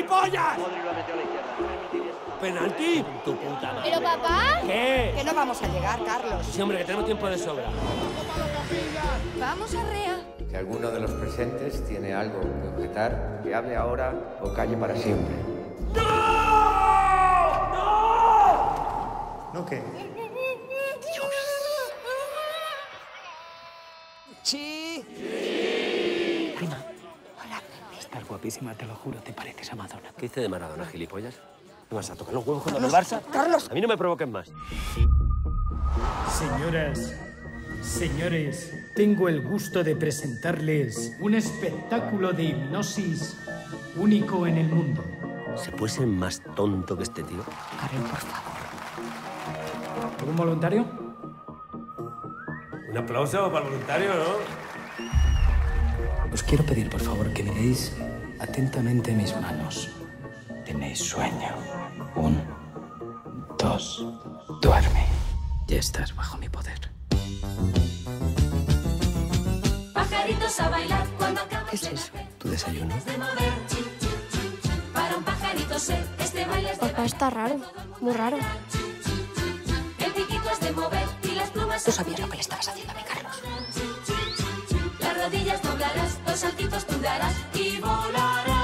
gilipollas! ¿Penalti? Tu puta madre. ¿Pero papá? ¿Qué? Que no vamos a llegar, Carlos. Sí, hombre, que tenemos tiempo de sobra. Vamos a Rea. Si alguno de los presentes tiene algo que objetar, que hable ahora o calle para siempre. ¡No! ¡No! ¿No qué? ¡Sí! Prima. Hola. Estás guapísima, te lo juro. Te pareces a Madonna. ¿Qué hice de Maradona, gilipollas? ¿Me vas a tocar los huevos con el Barça? ¡Carlos! A mí no me provoquen más. Señoras, señores, tengo el gusto de presentarles un espectáculo de hipnosis único en el mundo. ¿Se puede ser más tonto que este tío? Karen, por favor. ¿Algún voluntario? Un aplauso para el voluntario, ¿no? Os quiero pedir, por favor, que miréis atentamente mis manos. Tenéis sueño. 1, 2, duerme. Ya estás bajo mi poder. Pajaritos a bailar cuando acabas. ¿Qué es eso? ¿Tu desayuno? Para un pajarito sé, este baile es de Papá está raro, muy raro. el piquito es de mover y las plumas. Tú sabías lo que le estabas haciendo a mi Carlos. Las rodillas doblarás, los saltitos tú darás y volarás.